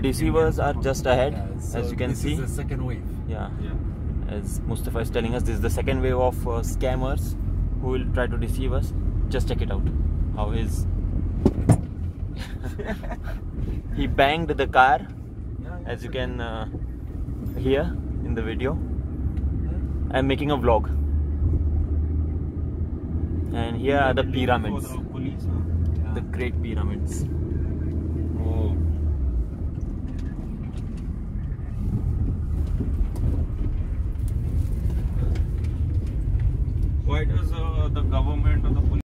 deceivers are just ahead, so as you can see. This is the second wave. Yeah. As Mostafa is telling us, this is the second wave of scammers who will try to deceive us. Just check it out. How his he banged the car, as you can hear in the video. I'm making a vlog, and here are the pyramids, the Great Pyramids. Oh. Why does the government or the police